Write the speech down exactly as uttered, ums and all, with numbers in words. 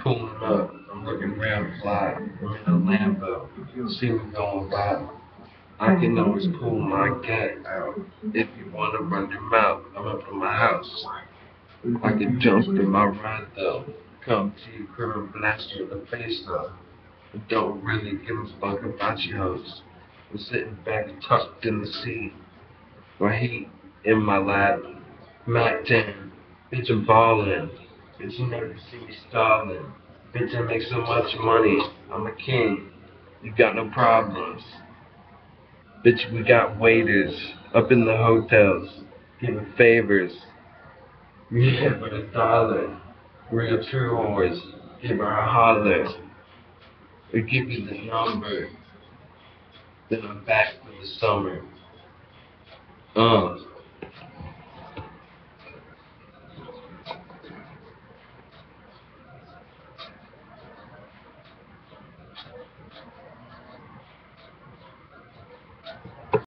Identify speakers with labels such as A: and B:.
A: pulling up, I'm looking around fly, I'm in a Lambo, see me going by. I can always pull my gat out. If you wanna run your mouth, I'm up in my house. I can jump in my ride though. Come to your crib and blast you in the face though. I don't really give a fuck about you hoes. I'm sitting back tucked in the seat. My heat in my lap. Mac ten. Bitch, I'm ballin'. Bitch, you never see me stallin'. Bitch, I make so much money. I'm a king. You got no problems. Bitch, we got waiters up in the hotels giving favors. We give her a dollar. Real true whores. Give her a holler. Or give you the number. Then I'm back for the summer. Uh.